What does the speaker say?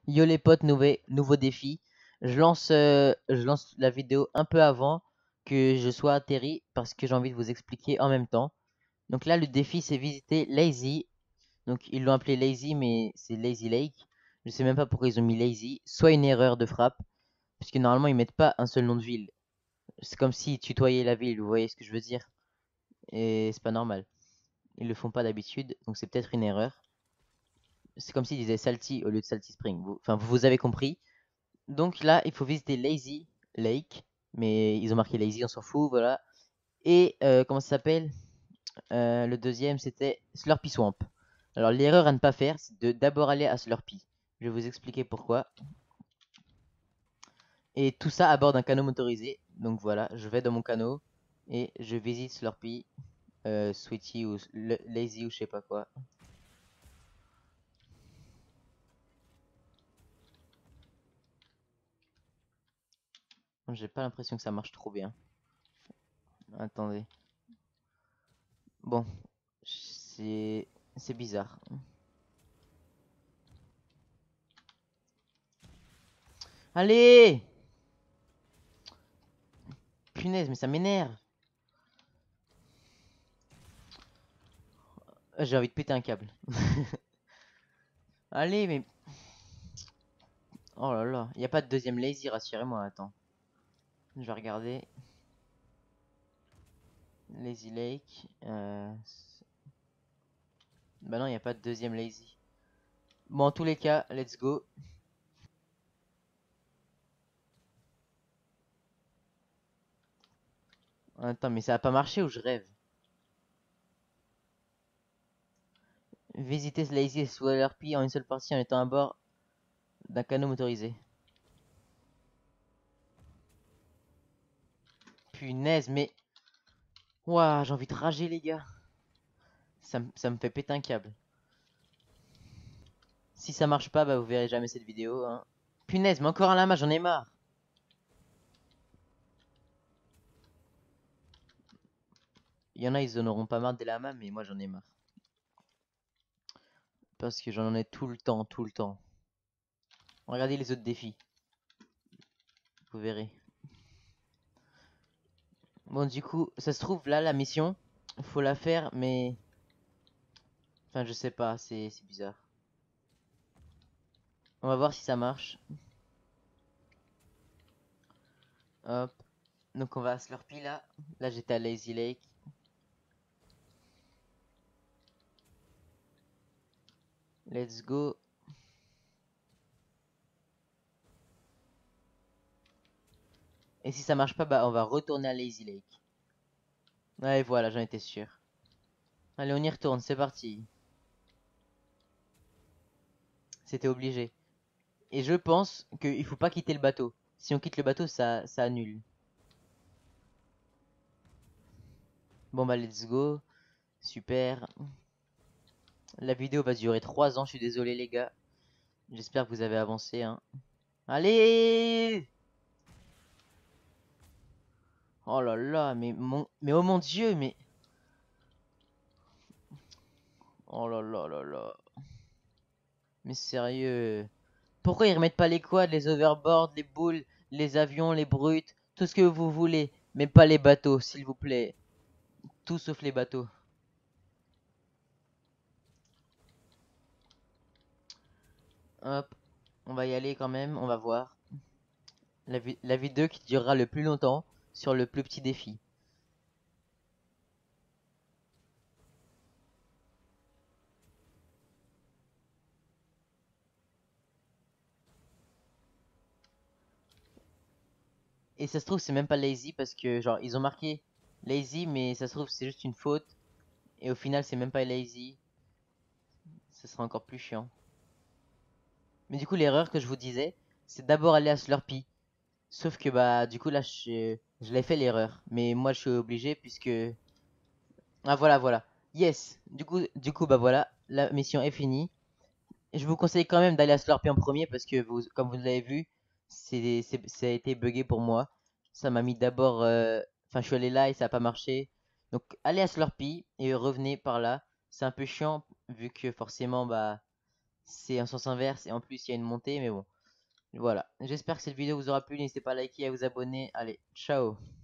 Yo les potes, nouveau défi. Je lance la vidéo un peu avant que je sois atterri parce que j'ai envie de vous expliquer en même temps. Donc là, le défi, c'est visiter Lazy. Donc ils l'ont appelé Lazy, mais c'est Lazy Lake. Je sais même pas pourquoi ils ont mis Lazy. Soit une erreur de frappe, puisque normalement ils mettent pas un seul nom de ville. C'est comme s'ils tutoyaient la ville, vous voyez ce que je veux dire? Et c'est pas normal. Ils le font pas d'habitude, donc c'est peut-être une erreur. C'est comme s'ils disaient Salty au lieu de Salty Spring. Enfin, vous avez compris. Donc là, il faut visiter Lazy Lake. Mais ils ont marqué Lazy, on s'en fout, voilà. Et comment ça s'appelle? Le deuxième, c'était Slurpy Swamp. Alors l'erreur à ne pas faire, c'est de d'abord aller à Slurpy. Je vais vous expliquer pourquoi. Et tout ça à bord d'un canot motorisé. Donc voilà, je vais dans mon canot et je visite Slurpy, Sweetie ou Lazy ou je sais pas quoi. J'ai pas l'impression que ça marche trop bien. Attendez. Bon, c'est bizarre. Allez! Punaise, mais ça m'énerve. J'ai envie de péter un câble. Allez, mais... Oh là là, il n'y a pas de deuxième lazy, rassurez-moi, attends. Je vais regarder. Lazy Lake. Bah non, il n'y a pas de deuxième lazy. Bon, en tous les cas, let's go. Attends, mais ça a pas marché ou je rêve? Visiter ce lazy et Swallerpy en une seule partie en étant à bord d'un canot motorisé. Punaise, mais... Ouah, j'ai envie de rager, les gars. Ça me fait péter un câble. Si ça marche pas, bah vous verrez jamais cette vidéo, hein. Punaise, mais encore un lama, j'en ai marre. Il y en a, ils en auront pas marre des lamas, mais moi j'en ai marre. Parce que j'en ai tout le temps, tout le temps. Regardez les autres défis. Vous verrez. Bon, du coup, ça se trouve, là, la mission, faut la faire, mais... Enfin, je sais pas, c'est bizarre. On va voir si ça marche. Hop. Donc on va à Slurpee, là. Là, j'étais à Lazy Lake. Let's go. Et si ça marche pas, bah on va retourner à Lazy Lake. Ouais, voilà, j'en étais sûr. Allez, on y retourne, c'est parti. C'était obligé. Et je pense qu'il faut pas quitter le bateau. Si on quitte le bateau, ça annule. Bon bah let's go. Super. La vidéo va durer 3 ans, je suis désolé les gars. J'espère que vous avez avancé, hein. Allez! Oh là là, mais oh mon dieu, mais... Oh là là là là. Mais sérieux. Pourquoi ils remettent pas les quads, les overboards, les boules, les avions, les brutes, tout ce que vous voulez, mais pas les bateaux, s'il vous plaît. Tout sauf les bateaux. Hop, on va y aller quand même, on va voir. La vidéo qui durera le plus longtemps sur le plus petit défi. Et ça se trouve, c'est même pas lazy parce que, genre, ils ont marqué lazy, mais ça se trouve, c'est juste une faute. Et au final, c'est même pas lazy. Ce sera encore plus chiant. Mais du coup, l'erreur que je vous disais, c'est d'abord aller à Slurpee. Sauf que, bah, du coup, là, je l'ai fait l'erreur. Mais moi, je suis obligé puisque... Ah, voilà, voilà. Yes. Du coup, bah voilà, la mission est finie. Et je vous conseille quand même d'aller à Slurpee en premier parce que, comme vous l'avez vu, ça a été buggé pour moi. Ça m'a mis d'abord... Enfin, je suis allé là et ça n'a pas marché. Donc, allez à Slurpee et revenez par là. C'est un peu chiant vu que forcément, bah... c'est en sens inverse et en plus il y a une montée, mais bon. Voilà, j'espère que cette vidéo vous aura plu, n'hésitez pas à liker et à vous abonner. Allez, ciao!